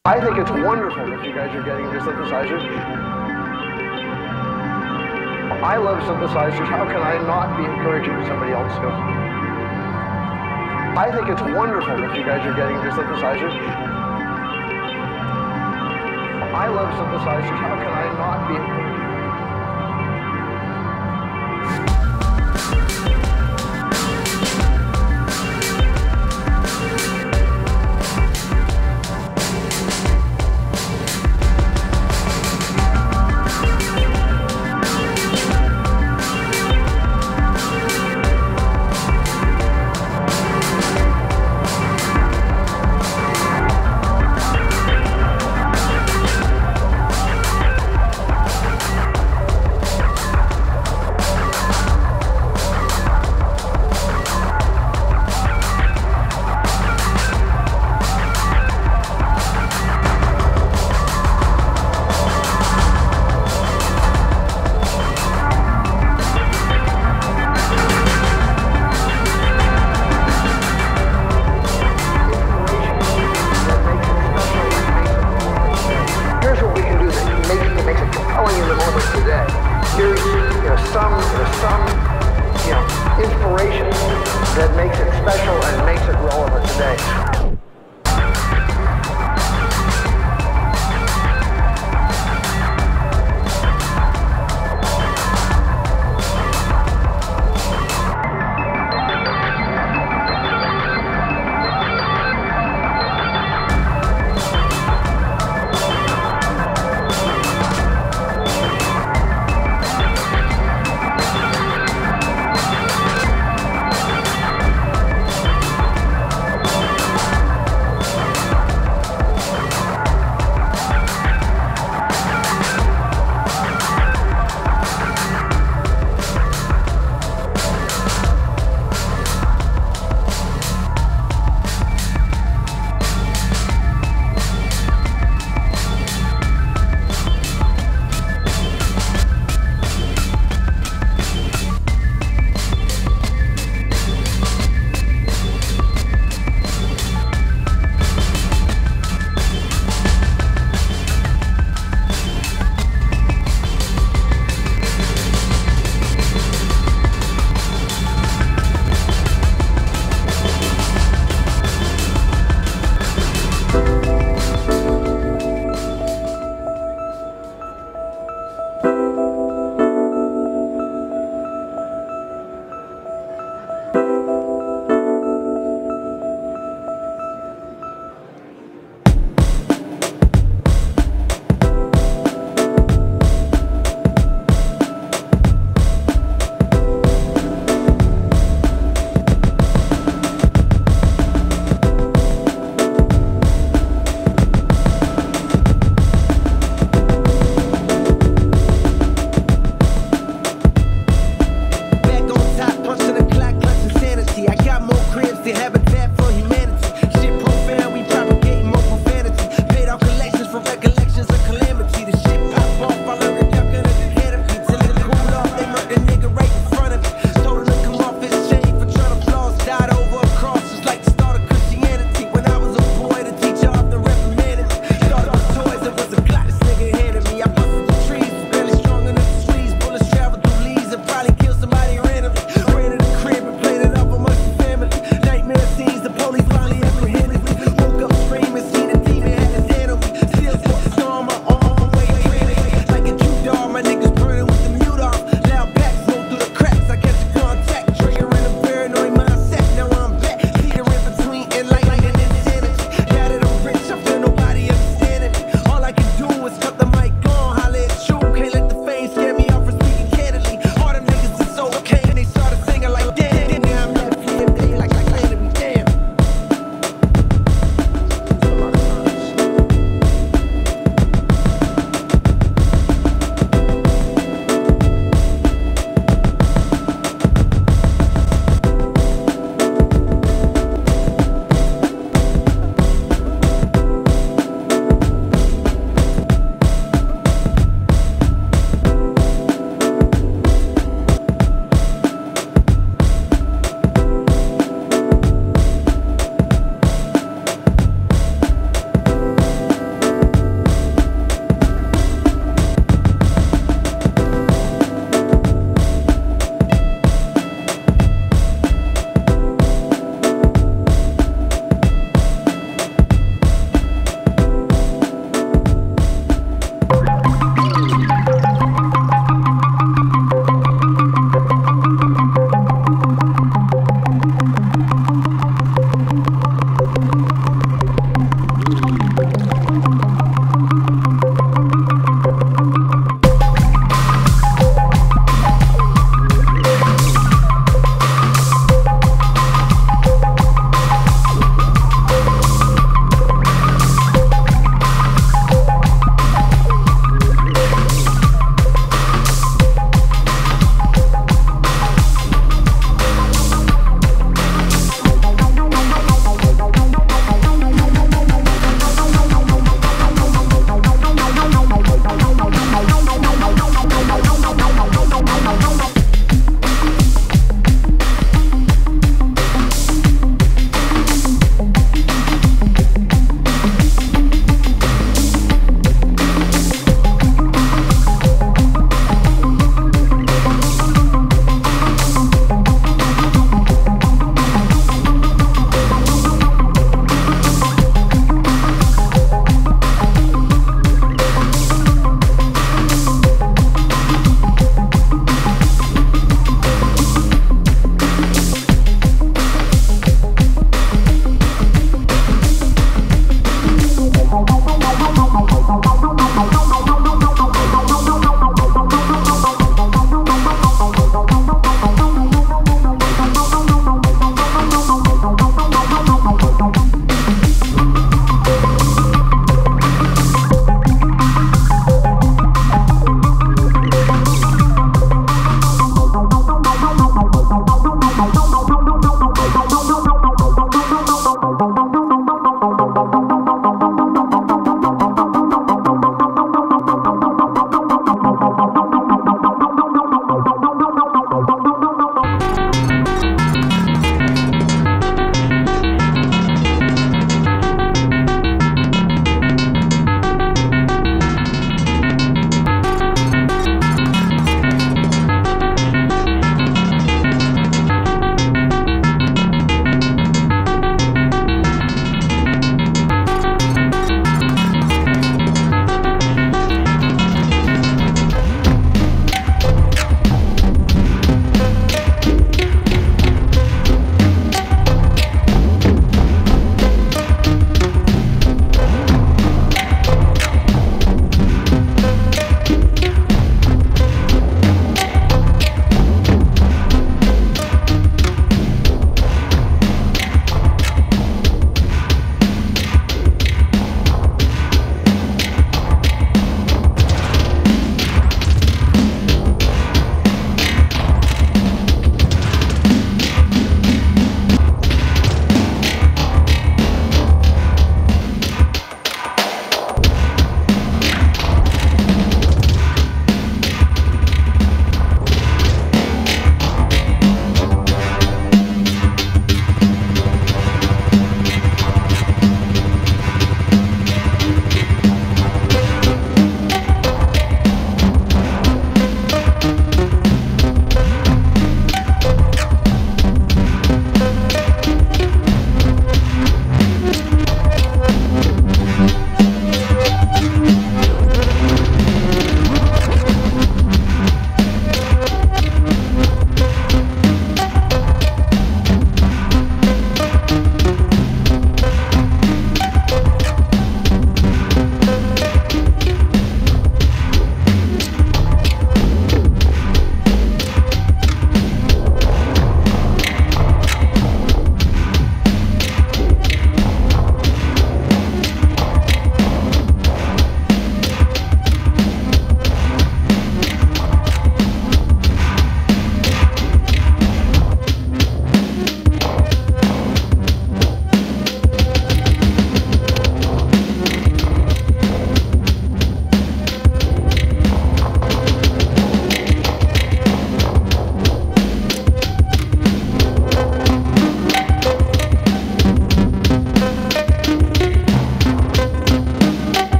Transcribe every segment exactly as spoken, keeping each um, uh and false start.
I think it's wonderful that you guys are getting into synthesizers. I love synthesizers. How can I not be encouraging somebody else to? I think it's wonderful that you guys are getting into synthesizers. I love synthesizers. How can I not be encouraging?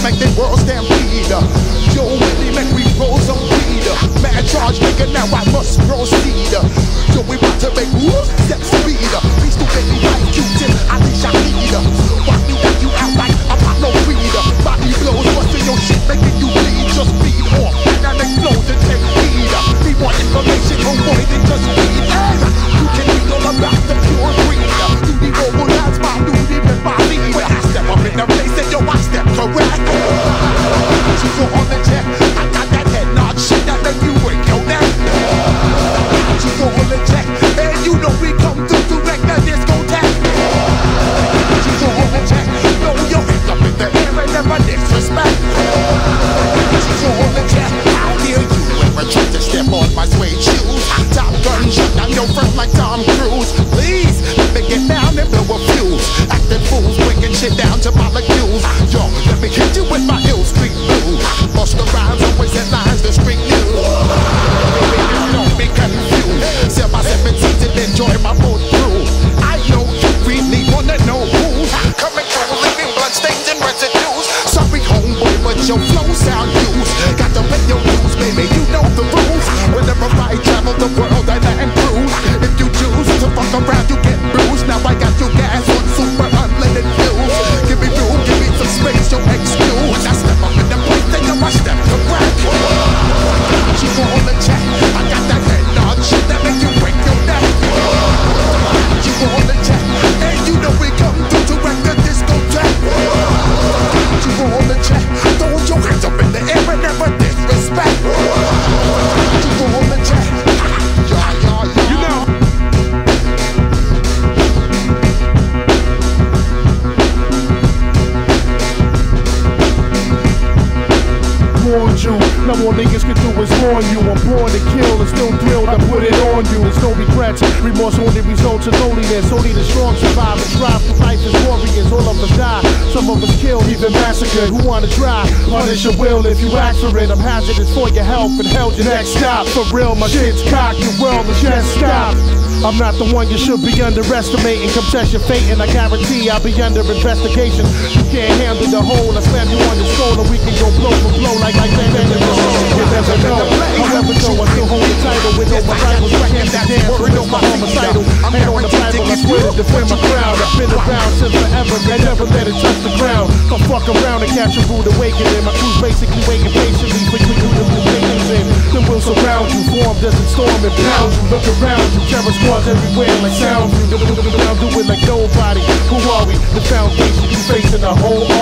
make the world stampede. Yo, Willie, make we roll some weed. Mad charge, nigga, now I must proceed. Yo, we about to make whoop, step speed. Please do make me like Q-tip, I think I need. Watch me knock you out like I'm not no weed. Body blows, busting your shit, making you bleed. Just feed off, dynamic flows and take heed. Need more information, no more than just read. And you can read all about the pure breed. You need mobile, that's my duty, and my lead. When I step up in the place, then yo, I step correct. You go on the check, I got that head nod shit that make you break your neck. You go on the check, and you know we come through to wreck the discotheque. You go on the check, throw your hands up in the air and never disrespect. You go on the check, how dare you ever try to step on my suede shoes? Top gun shut down your front like Tom Cruise. Please, let me get down and blow a fuse. Acting fools, breaking shit down to molecules. Yo, let me hit you with my ill street blues. Bust the rhymes, always headlines, the street news. Don't be confused. Sell my seventeens and enjoy my boat crew. I know you really wanna know who's coming through, leaving bloodstains and residues. Sorry, homeboy, but your flow sound used. Got to pay your dues, baby, you know the rules. Whenever I travel the world, I land cruise. If you choose to fuck around, you get bruised. Now I got you gas on super unleaded fuels. Give me room, give me some space, your excuse. I step up in the place, then I step to crack. She go on the check, I got that head nod shit that make you break your neck. She go on the check, and you know we come through to wreck the discotheque. She go on the check, throw your hands up in the air and never disrespect. She go on the check, yeah, yeah, yeah. You know. Warned you, now all niggas can do is warn you. I'm born to kill and still thrilled, I put it on you. There's no regrets, remorse only results in loneliness. Only the strong survive and strive for life as warriors. All of us die, some of us killed, even massacred. Who wanna try? Punish your will if you ask for it. I'm hazardous for your health and held your next stop. For real, my shit's cocked, your world is just stopped. I'm not the one you should be underestimating. Come test your fate and I guarantee I'll be under investigation. You can't handle the whole, I slam you on the skull and we can go blow for blow like like that. You never know. However, though, I still hold the title with all my rivals. You can't be damn, so it's my homicidal. Hand on the Bible, I swear to defend my crown. I've been around since forever and never let it touch the ground. Come fuck around and catch a rude awakening. My crew's basically waiting patiently for you to do things in. Then we'll surround you, form doesn't storm and pound you. Look around you, terror squads everywhere like sound you. Do it like nobody. Who are we? The foundation, you facing the whole